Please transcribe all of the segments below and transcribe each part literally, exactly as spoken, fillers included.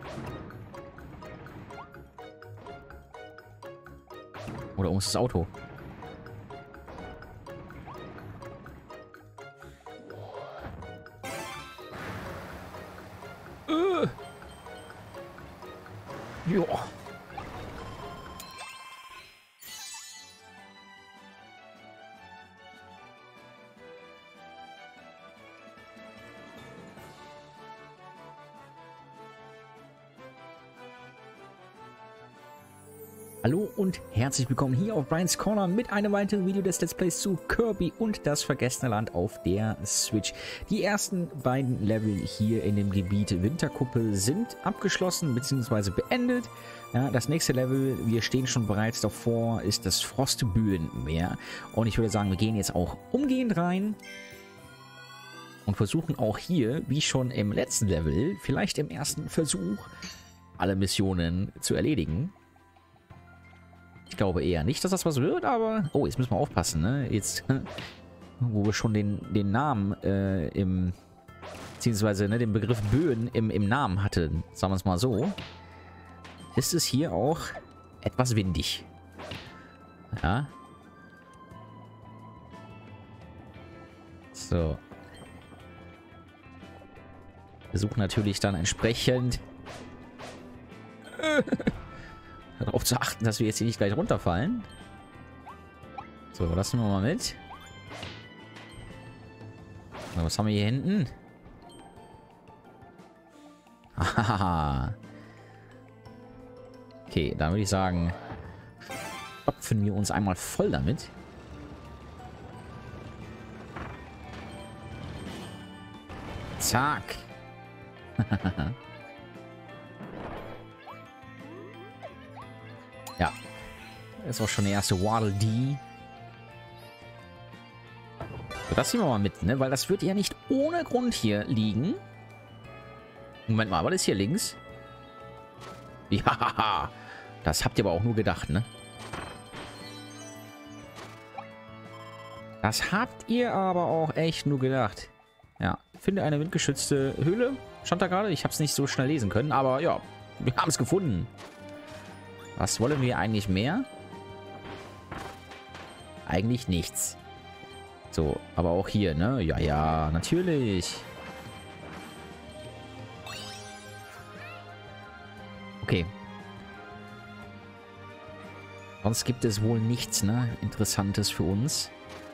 Oder muss das Auto? Äh. Joa. Hallo und herzlich willkommen hier auf Brian's Corner mit einem weiteren Video des Let's Plays zu Kirby und das vergessene Land auf der Switch. Die ersten beiden Level hier in dem Gebiet Winterkuppe sind abgeschlossen bzw. beendet. Ja, das nächste Level, wir stehen schon bereits davor, ist das Frostböenmeer. Und ich würde sagen, wir gehen jetzt auch umgehend rein und versuchen auch hier, wie schon im letzten Level, vielleicht im ersten Versuch, alle Missionen zu erledigen. Ich glaube eher nicht, dass das was wird, aber... Oh, jetzt müssen wir aufpassen, ne? Jetzt, wo wir schon den, den Namen äh, im... Beziehungsweise ne, den Begriff Böen im, im Namen hatten, sagen wir es mal so, ist es hier auch etwas windig. Ja. So. Wir suchen natürlich dann entsprechend... darauf zu achten, dass wir jetzt hier nicht gleich runterfallen. So, lassen wir mal mit. So, was haben wir hier hinten? Hahaha. Okay, dann würde ich sagen, stopfen wir uns einmal voll damit. Zack. Ja, das ist auch schon der erste Waddle Dee. So, das nehmen wir mal mit, ne? Weil das wird ja nicht ohne Grund hier liegen. Moment mal, was ist hier links? Ja, das habt ihr aber auch nur gedacht, ne? Das habt ihr aber auch echt nur gedacht. Ja, finde eine windgeschützte Höhle. Stand da gerade? Ich habe es nicht so schnell lesen können, aber ja, wir haben es gefunden. Was wollen wir eigentlich mehr? Eigentlich nichts. So, aber auch hier, ne? Ja, ja, natürlich. Okay. Sonst gibt es wohl nichts, ne? Interessantes für uns.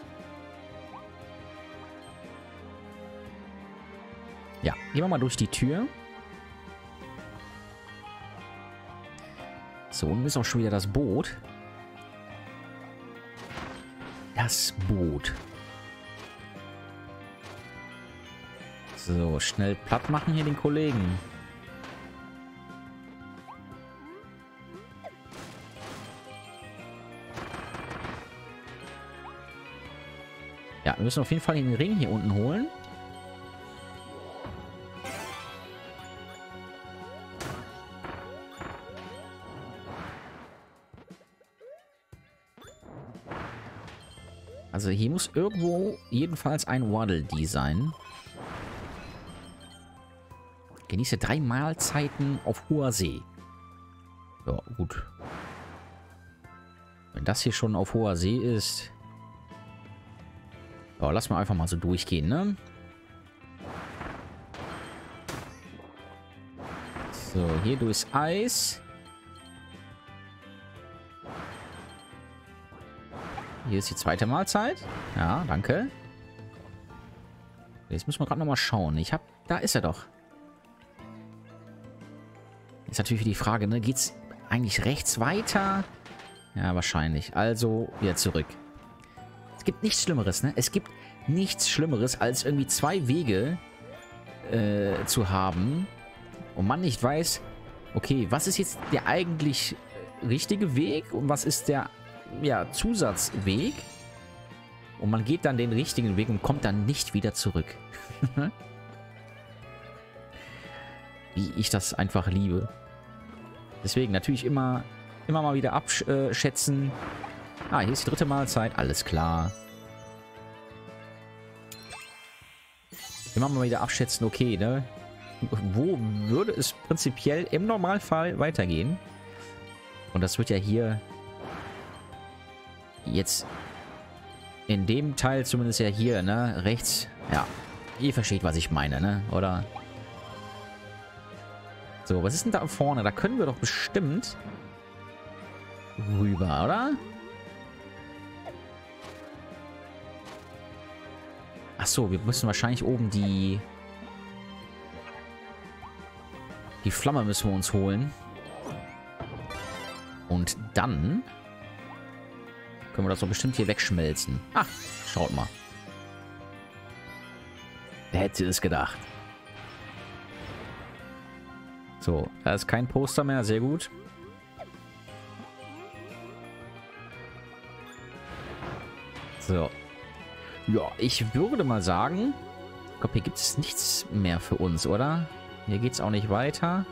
Ja, gehen wir mal durch die Tür. So, unten ist auch schon wieder das Boot. Das Boot. So, schnell platt machen hier den Kollegen. Ja, wir müssen auf jeden Fall den Ring hier unten holen. Also hier muss irgendwo jedenfalls ein Waddle Dee sein. Genieße drei Mahlzeiten auf hoher See. Ja, gut. Wenn das hier schon auf hoher See ist... Ja, lass mal einfach mal so durchgehen, ne? So, hier durchs Eis. Hier ist die zweite Mahlzeit. Ja, danke. Jetzt müssen wir gerade nochmal schauen. Ich habe... Da ist er doch. Ist natürlich die Frage, ne? Geht's eigentlich rechts weiter? Ja, wahrscheinlich. Also, wieder zurück. Es gibt nichts Schlimmeres, ne? Es gibt nichts Schlimmeres, als irgendwie zwei Wege äh, zu haben und man nicht weiß, okay, was ist jetzt der eigentlich richtige Weg und was ist der ja, Zusatzweg, und man geht dann den richtigen Weg und kommt dann nicht wieder zurück. Wie ich das einfach liebe. Deswegen natürlich immer, immer mal wieder abschätzen. Ah, hier ist die dritte Mahlzeit. Alles klar. Immer mal wieder abschätzen, okay, ne? wo würde es prinzipiell im Normalfall weitergehen? Und das wird ja hier jetzt in dem Teil zumindest ja hier, ne, rechts. Ja, ihr versteht, was ich meine, ne, oder? So, was ist denn da vorne? Da können wir doch bestimmt rüber, oder? Ach so, wir müssen wahrscheinlich oben die die Flamme müssen wir uns holen. Und dann können wir das so bestimmt hier wegschmelzen. Ach, schaut mal. Wer hätte es gedacht? So, da ist kein Poster mehr. Sehr gut. So. Ja, ich würde mal sagen, ich glaube, hier gibt es nichts mehr für uns, oder? Hier geht es auch nicht weiter.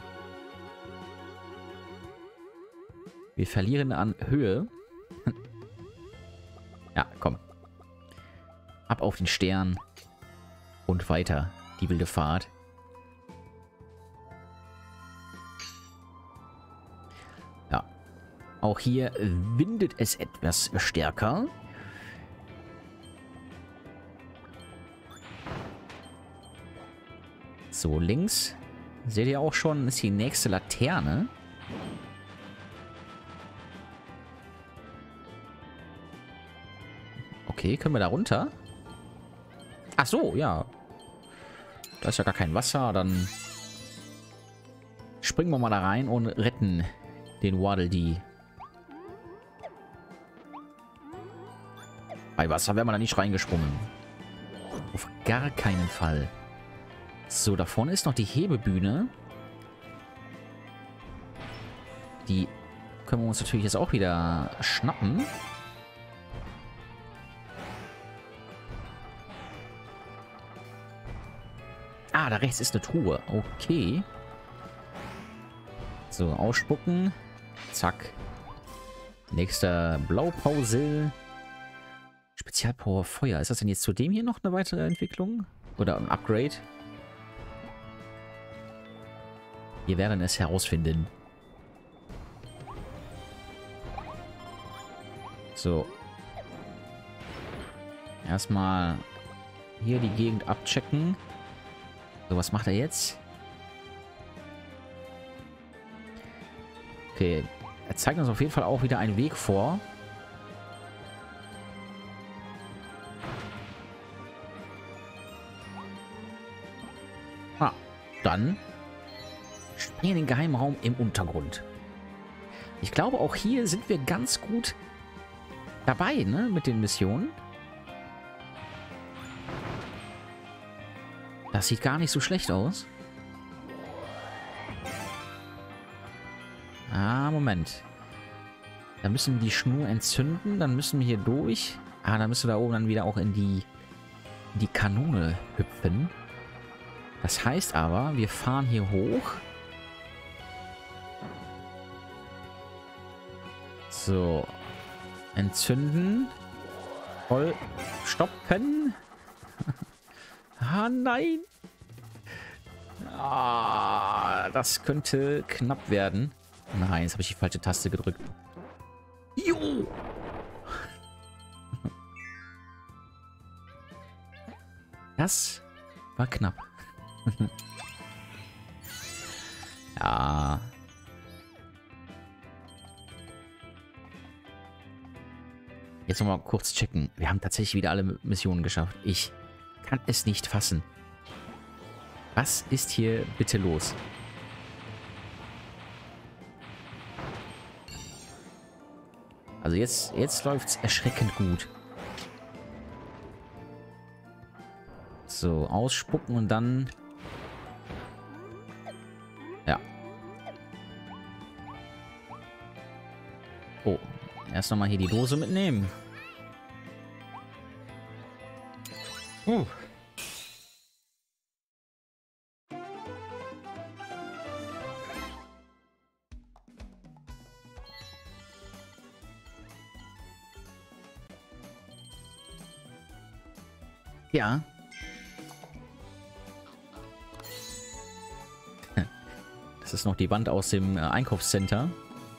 Wir verlieren an Höhe. Ja, komm. Ab auf den Stern. Und weiter. Die wilde Fahrt. Ja. Auch hier windet es etwas stärker. So, links. Seht ihr auch schon, ist die nächste Laterne. Okay, können wir da runter? Ach so, ja. Da ist ja gar kein Wasser, dann springen wir mal da rein und retten den Waddle Dee. Bei Wasser wäre man da nicht reingesprungen. Auf gar keinen Fall. So, da vorne ist noch die Hebebühne. Die können wir uns natürlich jetzt auch wieder schnappen. Ah, da rechts ist eine Truhe. Okay. So, ausspucken. Zack. Nächster Blaupause. Spezialpower Feuer. Ist das denn jetzt zu dem hier noch eine weitere Entwicklung? Oder ein Upgrade? Wir werden es herausfinden. So. Erstmal hier die Gegend abchecken. So, was macht er jetzt? Okay. Er zeigt uns auf jeden Fall auch wieder einen Weg vor. Ah, dann springen in den Geheimraum im Untergrund. Ich glaube, auch hier sind wir ganz gut dabei, ne, mit den Missionen. Das sieht gar nicht so schlecht aus. Ah, Moment. Da müssen wir die Schnur entzünden. Dann müssen wir hier durch. Ah, dann müssen wir da oben dann wieder auch in die, in die Kanone hüpfen. Das heißt aber, wir fahren hier hoch. So. Entzünden. Voll stoppen. Ah, nein. Ah, das könnte knapp werden. Nein, jetzt habe ich die falsche Taste gedrückt. Jo! Das war knapp. Ja. Jetzt nochmal kurz checken. Wir haben tatsächlich wieder alle Missionen geschafft. Ich kann es nicht fassen. Was ist hier bitte los? Also jetzt, jetzt läuft es erschreckend gut. So, ausspucken und dann... Ja. Oh, erst nochmal hier die Dose mitnehmen. Uh. Ja. Das ist noch die Wand aus dem äh, Einkaufscenter.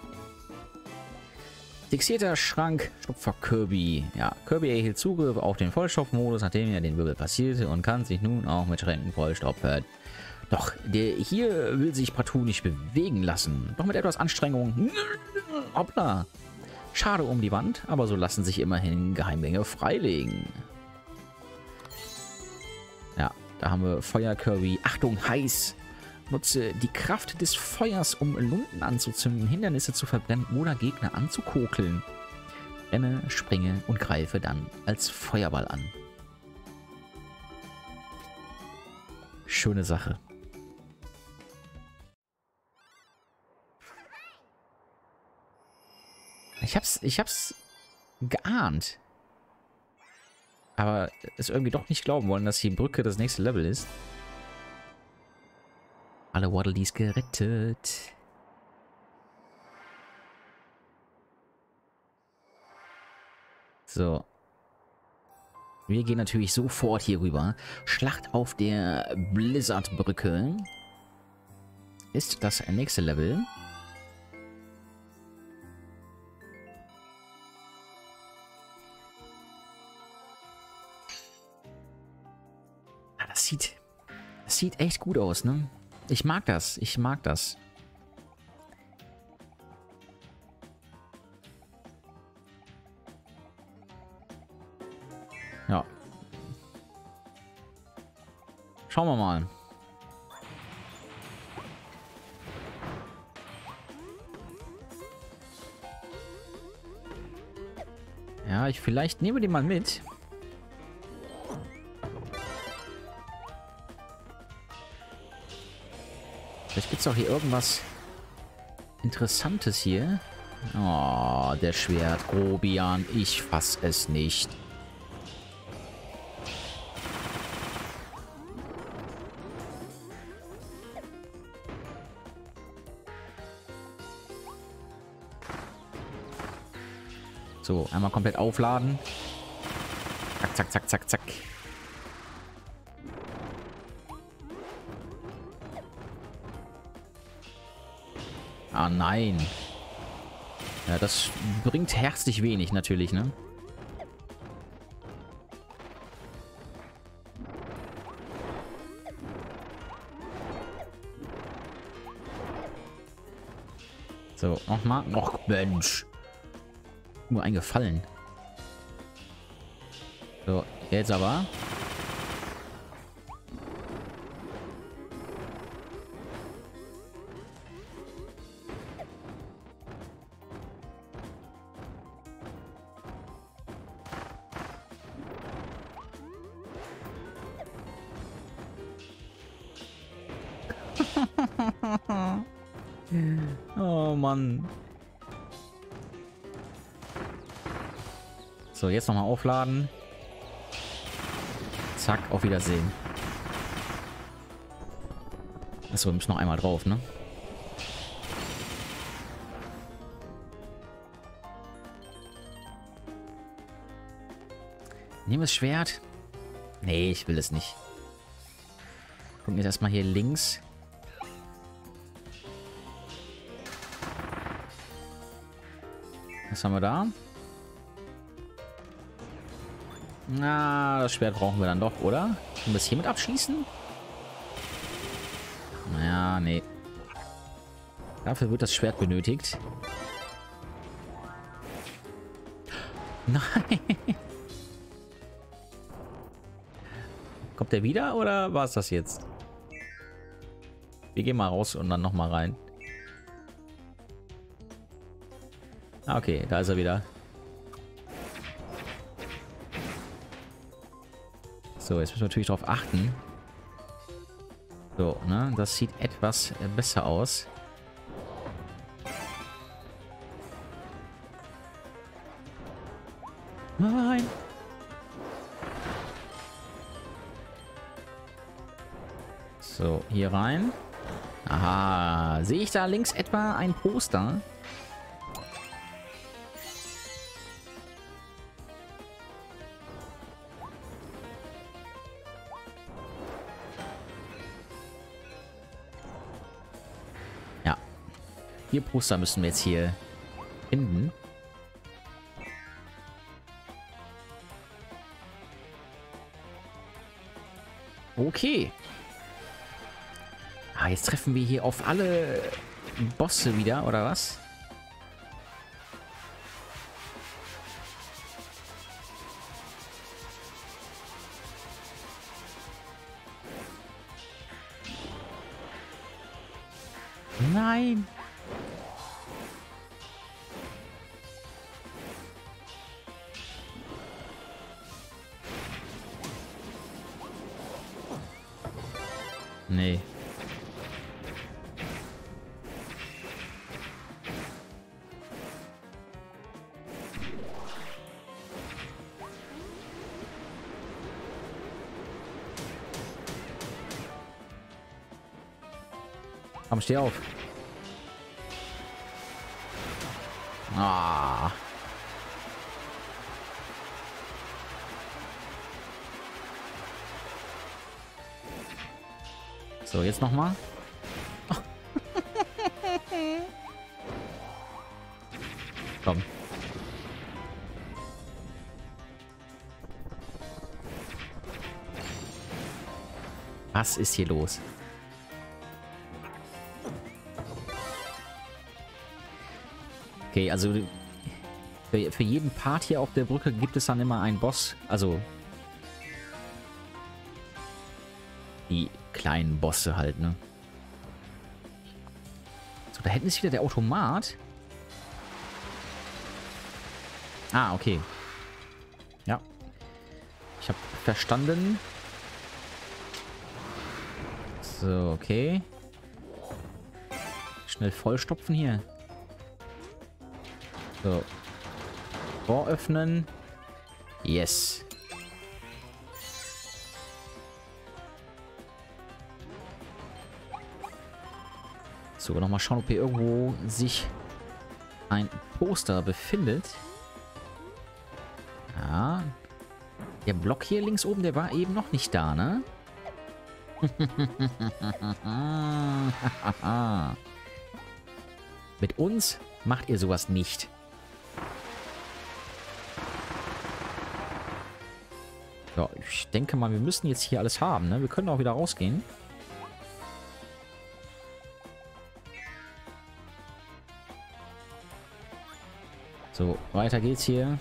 Fixierter Schrank, Stopfer Kirby. Ja, Kirby erhielt Zugriff auf den Vollstopfmodus, nachdem er den Wirbel passierte und kann sich nun auch mit Schränken vollstopfen. Doch der hier will sich partout nicht bewegen lassen. Doch mit etwas Anstrengung. Hoppla. Schade um die Wand, aber so lassen sich immerhin Geheimgänge freilegen. Ja, da haben wir Feuer Kirby. Achtung, heiß. Nutze die Kraft des Feuers, um Lunden anzuzünden, Hindernisse zu verbrennen oder Gegner anzukokeln. Renne, springe und greife dann als Feuerball an. Schöne Sache. Ich hab's, ich hab's geahnt. Aber es irgendwie doch nicht glauben wollen, dass die Brücke das nächste Level ist. Alle Waddle Dees gerettet. So. Wir gehen natürlich sofort hier rüber. Schlacht auf der Blizzard-Brücke ist das nächste Level. Ah, das sieht, das sieht echt gut aus, ne? Ich mag das. Ich mag das. Ja. Schauen wir mal. Ja, ich vielleicht nehme den mal mit. Vielleicht gibt es auch hier irgendwas Interessantes hier. Oh, der Schwert. Grobian, ich fass es nicht. So, einmal komplett aufladen. Zack, zack, zack, zack, zack. Ah, nein. Ja, das bringt herzlich wenig natürlich, ne? So, nochmal. Noch, Mensch. Nur eingefallen. So, jetzt aber. Oh Mann. So, jetzt nochmal aufladen. Zack, auf Wiedersehen. Achso, wir müssen noch einmal drauf, ne? Nehmen wir das Schwert? Nee, ich will es nicht. Gucken wir erstmal hier links. Was haben wir da? Na, das Schwert brauchen wir dann doch, oder? Können wir es hiermit abschließen? Naja, nee. Dafür wird das Schwert benötigt. Nein. Kommt der wieder oder war es das jetzt? Wir gehen mal raus und dann nochmal rein. Ah, okay, da ist er wieder. So, jetzt müssen wir natürlich darauf achten. So, ne? Das sieht etwas besser aus. Nein! So, hier rein. Aha, sehe ich da links etwa ein Poster? Vier Poster müssen wir jetzt hier finden. Okay. Ah, jetzt treffen wir hier auf alle Bosse wieder, oder was? Nein. Nee. Komm, steh auf. Ah. So, jetzt noch mal. Komm. Was ist hier los? Okay, also für, für jeden Part hier auf der Brücke gibt es dann immer einen Boss. Also die kleinen Bosse halt, ne? So, da hinten ist wieder der Automat. Ah, okay. Ja. Ich habe verstanden. So, okay. Schnell vollstopfen hier. So. Tor öffnen. Yes. So, nochmal schauen, ob hier irgendwo sich ein Poster befindet. Ja. Der Block hier links oben, der war eben noch nicht da, ne? Mit uns macht ihr sowas nicht. Ja, ich denke mal, wir müssen jetzt hier alles haben, ne? Wir können auch wieder rausgehen. So, weiter geht's hier.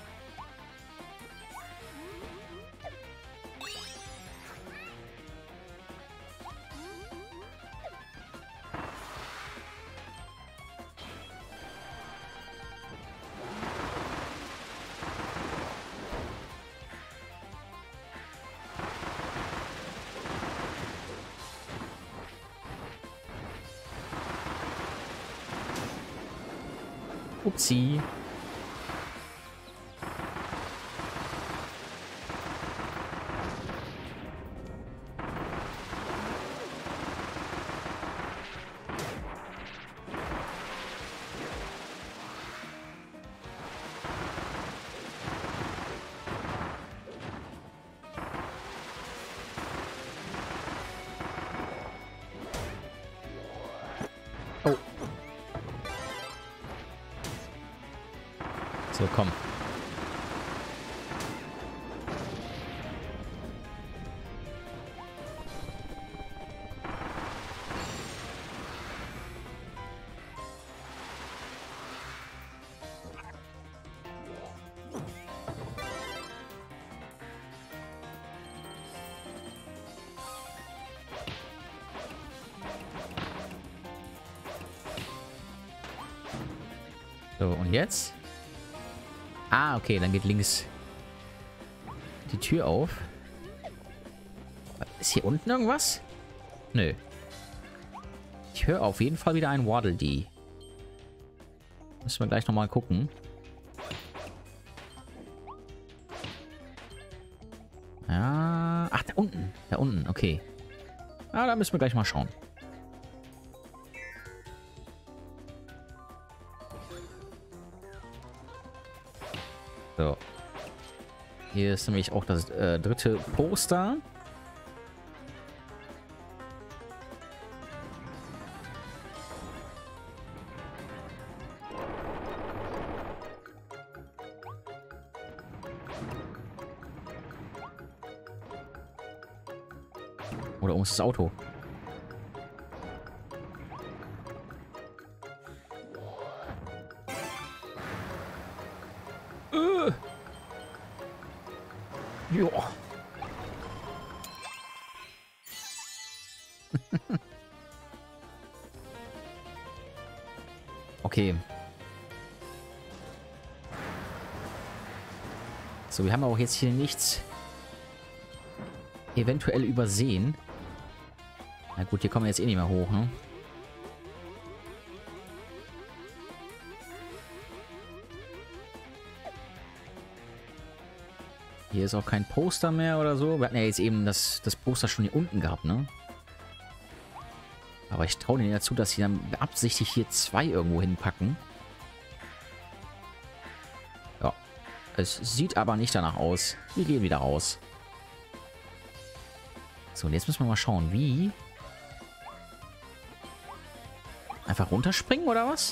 Upsi. Oh. So, komm. So, und jetzt? Ah, okay, dann geht links die Tür auf. Ist hier unten irgendwas? Nö. Ich höre auf jeden Fall wieder ein Waddle Dee. Müssen wir gleich nochmal gucken. Ja. Ach, da unten. Da unten, okay. Ah, da müssen wir gleich mal schauen. So. Hier ist nämlich auch das äh, dritte Poster. Oder um das Auto. Äh. Joa. Okay. So, wir haben auch jetzt hier nichts eventuell übersehen. Na gut, hier kommen wir jetzt eh nicht mehr hoch, ne? Hier ist auch kein Poster mehr oder so. Wir hatten ja jetzt eben das, das Poster schon hier unten gehabt, ne? Aber ich traue denen dazu, dass sie dann beabsichtigt hier zwei irgendwo hinpacken. Ja. Es sieht aber nicht danach aus. Wir gehen wieder raus. So, und jetzt müssen wir mal schauen, wie... Einfach runterspringen, oder was?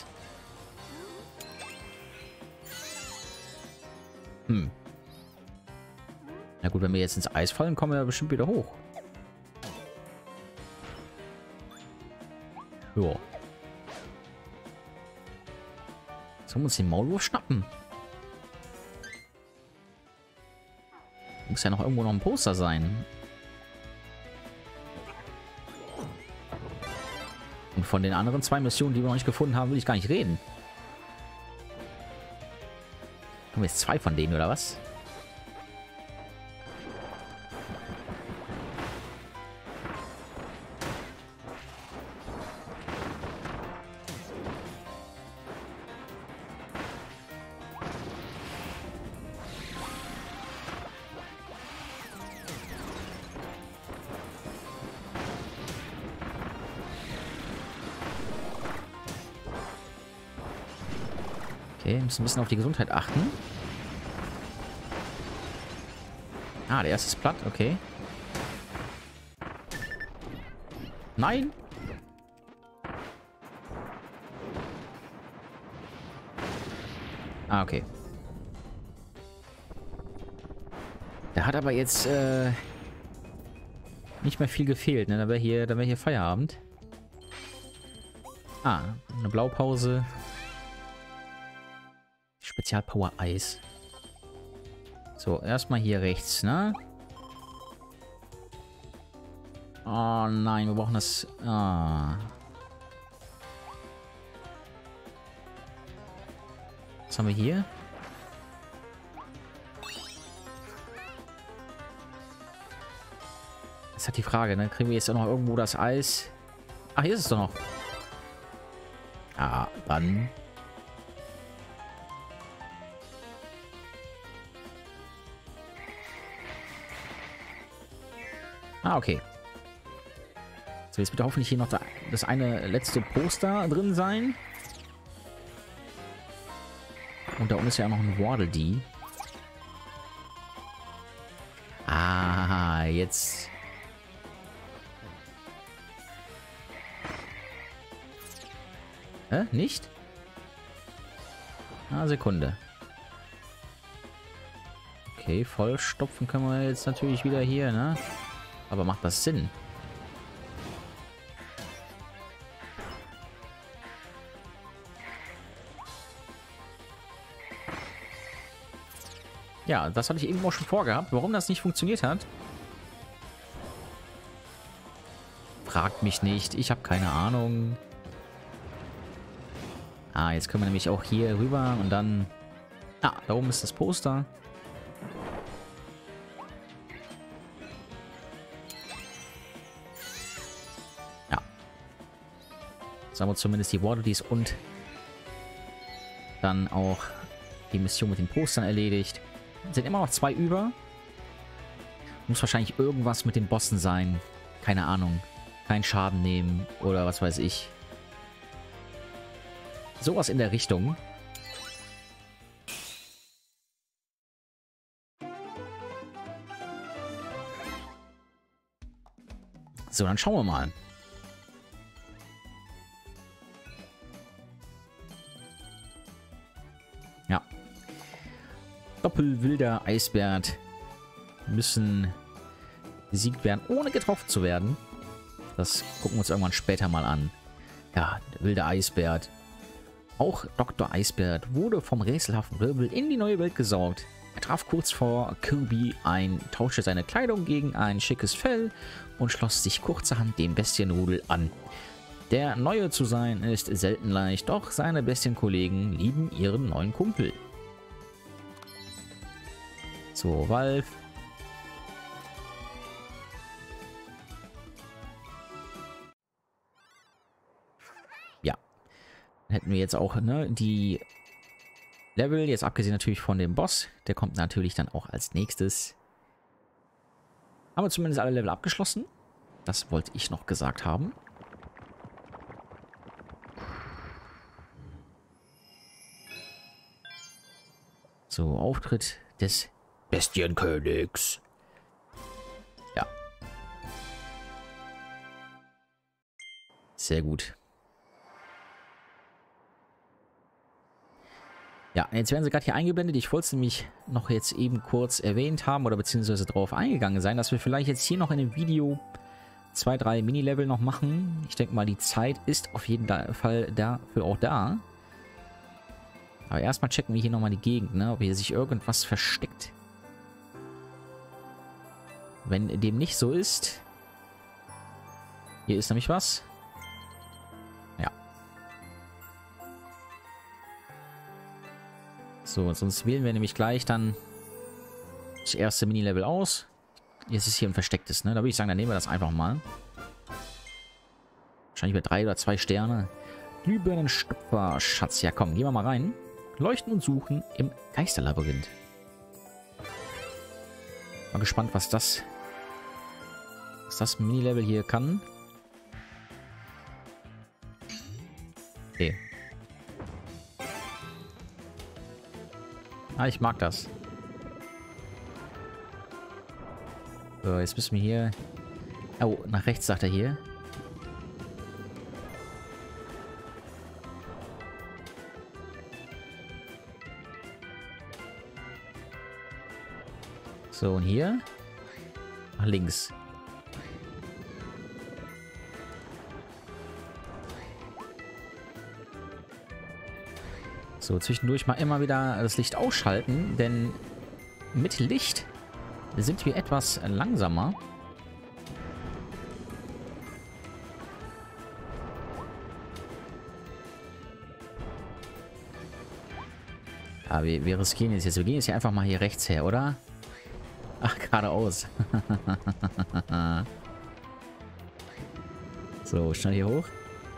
Hm. Na gut, wenn wir jetzt ins Eis fallen, kommen wir bestimmt wieder hoch. Ja. Sollen wir uns den Maulwurf schnappen? Muss ja noch irgendwo noch ein Poster sein. Und von den anderen zwei Missionen, die wir noch nicht gefunden haben, will ich gar nicht reden. Haben wir jetzt zwei von denen, oder was? Okay, müssen ein bisschen auf die Gesundheit achten. Ah, der erste ist platt, okay. Nein! Ah, okay. Da hat aber jetzt äh, nicht mehr viel gefehlt, ne? Da wäre hier, da wäre hier Feierabend. Ah, eine Blaupause. Spezialpower Eis. So, erstmal hier rechts, ne? Oh nein, wir brauchen das... Ah. Was haben wir hier? Das ist halt die Frage, ne? Kriegen wir jetzt auch noch irgendwo das Eis? Ach, hier ist es doch noch. Ah, dann... Ah, okay. So, jetzt bitte hoffentlich hier noch da, das eine letzte Poster drin sein. Und da unten ist ja noch ein Waddle Dee. Ah, jetzt... Hä? Nicht? Ah, Sekunde. Okay, vollstopfen können wir jetzt natürlich wieder hier, ne? Aber macht das Sinn? Ja, das hatte ich eben auch schon vorgehabt. Warum das nicht funktioniert hat? Fragt mich nicht. Ich habe keine Ahnung. Ah, jetzt können wir nämlich auch hier rüber und dann... Ah, da oben ist das Poster. Jetzt haben wir zumindest die Waddle Dees und dann auch die Mission mit den Postern erledigt. Sind immer noch zwei über. Muss wahrscheinlich irgendwas mit den Bossen sein. Keine Ahnung. Keinen Schaden nehmen oder was weiß ich. Sowas in der Richtung. So, dann schauen wir mal. Ja. Doppelwilder Eisbär müssen besiegt werden, ohne getroffen zu werden. Das gucken wir uns irgendwann später mal an. Ja, der wilde Eisbert. Auch Doktor Eisbert wurde vom rätselhaften Wirbel in die neue Welt gesaugt. Er traf kurz vor Kirby ein, tauschte seine Kleidung gegen ein schickes Fell und schloss sich kurzerhand dem Bestienrudel an. Der Neue zu sein ist selten leicht, doch seine Bestienkollegen lieben ihren neuen Kumpel. So, Valve. Ja. Dann hätten wir jetzt auch, ne, die Level, jetzt abgesehen natürlich von dem Boss. Der kommt natürlich dann auch als nächstes. Haben wir zumindest alle Level abgeschlossen. Das wollte ich noch gesagt haben. So, Auftritt des Bestienkönigs. Ja. Sehr gut. Ja, jetzt werden sie gerade hier eingeblendet. Ich wollte es nämlich noch jetzt eben kurz erwähnt haben oder beziehungsweise darauf eingegangen sein, dass wir vielleicht jetzt hier noch in dem Video zwei, drei Mini-Level noch machen. Ich denke mal, die Zeit ist auf jeden Fall dafür auch da. Aber erstmal checken wir hier nochmal die Gegend, ne? Ob hier sich irgendwas versteckt. Wenn dem nicht so ist... Hier ist nämlich was. Ja. So, sonst wählen wir nämlich gleich dann das erste Mini-Level aus. Jetzt ist hier ein verstecktes, ne? Da würde ich sagen, dann nehmen wir das einfach mal. Wahrscheinlich bei drei oder zwei Sterne. Glühbirnenstopfer, Schatz. Ja, komm, gehen wir mal rein. Leuchten und suchen im Geisterlabyrinth. Mal gespannt, was das, was das Mini-Level hier kann. Okay. Ah, ich mag das. So, jetzt müssen wir hier... Oh, nach rechts sagt er hier. So, und hier nach links. So, zwischendurch mal immer wieder das Licht ausschalten, denn mit Licht sind wir etwas langsamer. Aber wir, wir riskieren jetzt jetzt. Wir gehen jetzt hier einfach mal hier rechts her, oder? Ach, geradeaus. So, schnell hier hoch.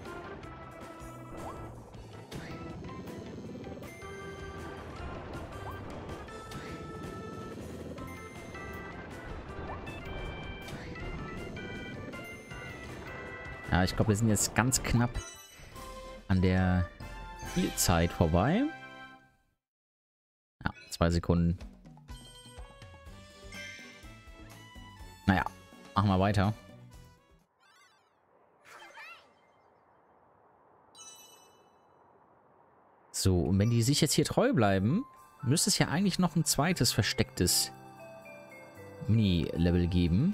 Ja, ich glaube, wir sind jetzt ganz knapp an der Spielzeit vorbei. Ja, zwei Sekunden. Naja, machen wir weiter. So, und wenn die sich jetzt hier treu bleiben, müsste es ja eigentlich noch ein zweites verstecktes Mini-Level geben.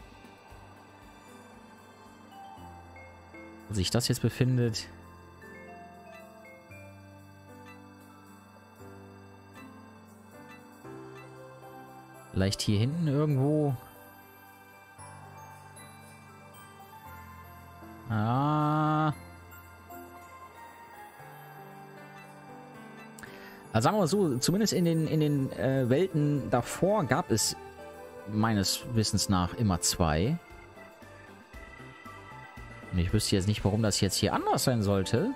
Wo sich das jetzt befindet. Vielleicht hier hinten irgendwo. Ah. Also sagen wir mal so, zumindest in den, in den äh, Welten davor gab es meines Wissens nach immer zwei. Und ich wüsste jetzt nicht, warum das jetzt hier anders sein sollte.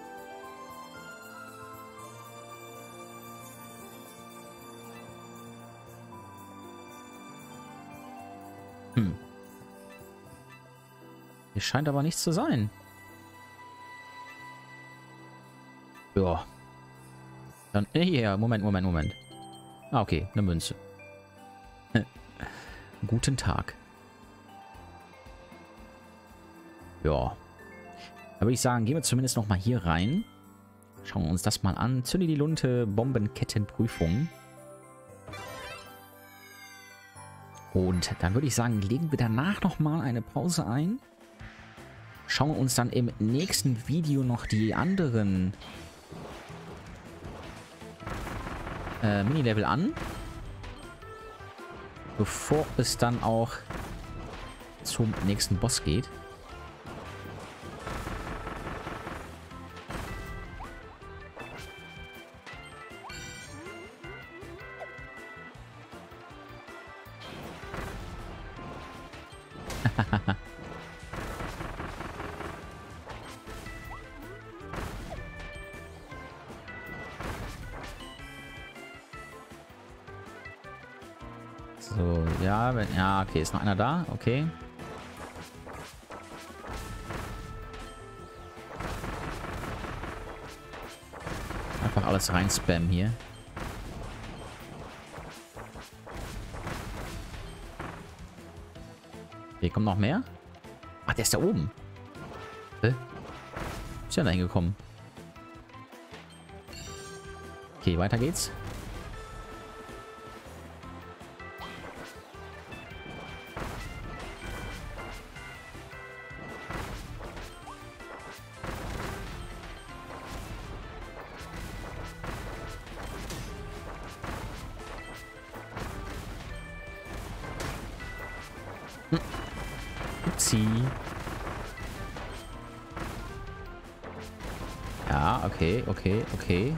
Hm. Hier scheint aber nichts zu sein. Ja. Dann, äh, hier, Moment, Moment, Moment. Ah, okay, eine Münze. Guten Tag. Ja. Da würde ich sagen, gehen wir zumindest noch mal hier rein. Schauen wir uns das mal an. Zünde die Lunte, Bombenkettenprüfung. Und dann würde ich sagen, legen wir danach nochmal eine Pause ein. Schauen wir uns dann im nächsten Video noch die anderen äh, Mini-Level an. Bevor es dann auch zum nächsten Boss geht. So, ja, wenn, ja, okay, ist noch einer da, okay. Einfach alles rein spammen hier. Hier kommt noch mehr. Ach, der ist da oben. Hä? Ist ja da hingekommen. Okay, weiter geht's. Hm. Upsi. Ja, okay, okay, okay.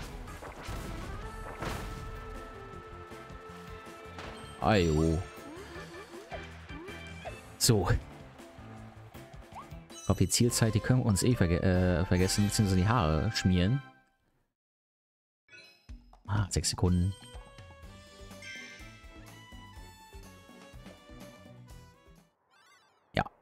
Ajo. So. Ich glaube, die Zielzeit, die können wir uns eh verge äh, vergessen, beziehungsweise die Haare schmieren. Ah, sechs Sekunden. Ja.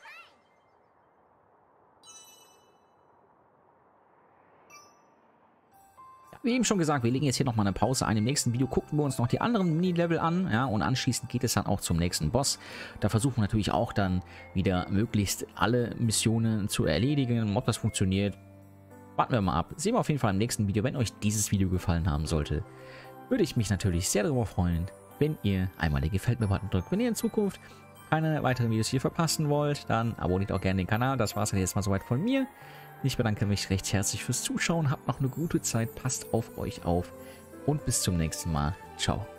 Wie eben schon gesagt, wir legen jetzt hier nochmal eine Pause ein. Im nächsten Video gucken wir uns noch die anderen Mini-Level an, ja, und anschließend geht es dann auch zum nächsten Boss. Da versuchen wir natürlich auch dann wieder möglichst alle Missionen zu erledigen. Ob das funktioniert, warten wir mal ab. Sehen wir auf jeden Fall im nächsten Video. Wenn euch dieses Video gefallen haben sollte, würde ich mich natürlich sehr darüber freuen, wenn ihr einmal den Gefällt-mir-Button drückt. Wenn ihr in Zukunft keine weiteren Videos hier verpassen wollt, dann abonniert auch gerne den Kanal. Das war es jetzt mal soweit von mir. Ich bedanke mich recht herzlich fürs Zuschauen. Habt noch eine gute Zeit. Passt auf euch auf. Und bis zum nächsten Mal. Ciao.